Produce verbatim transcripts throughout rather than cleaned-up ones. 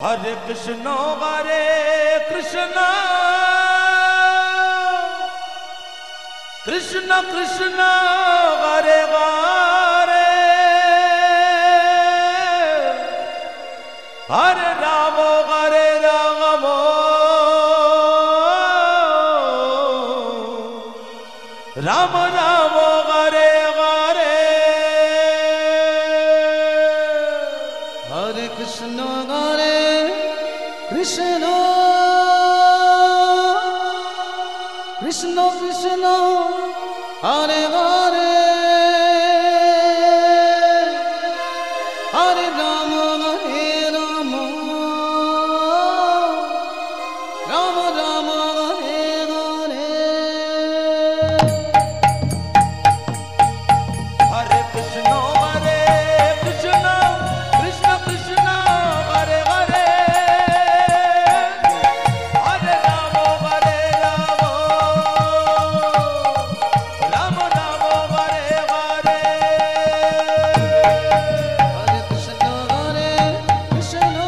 Hare Krishna, Hare Krishna, Krishna Krishna, Hare Hare, Hare Rama, Hare Rama, Rama Rama, Hare Hare. Hare Krishna, Hare Krishna, Krishna Krishna, Hare Hare, Hare Rama, Hare Rama, Rama Rama, Hare Hare. Hare Krishna, Hare Krishna, Krishna Krishna, Hare Hare, Hare Rama, Hare Rama, Rama Rama, Hare Hare. Hare Krishna, Hare Krishna,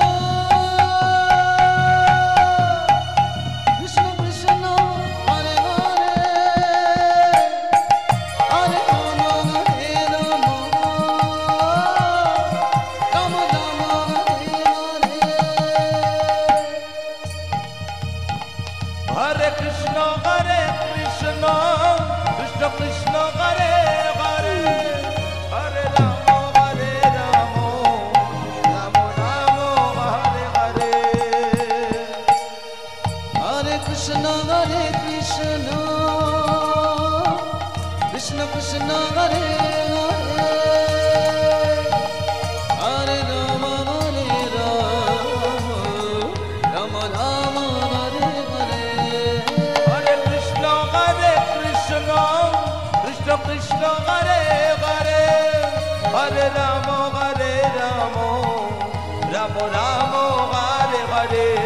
Krishna Krishna, Hare Hare, Hare Rama, Hare Rama, Rama Rama, Hare Hare. Hare Krishna, Hare Krishna, Krishna Krishna, Hare Hare, Hare Rama, Hare Rama, Rama Rama, Hare Hare. Hare Krishna, Hare Krishna, Krishna Krishna, Hare Hare, Hare Rama, Hare Rama, Rama Rama, Hare Hare. Hare Krishna, Hare Krishna, Krishna Krishna, Hare Hare, Hare Rama, Hare Rama, Rama Rama, Hare Hare.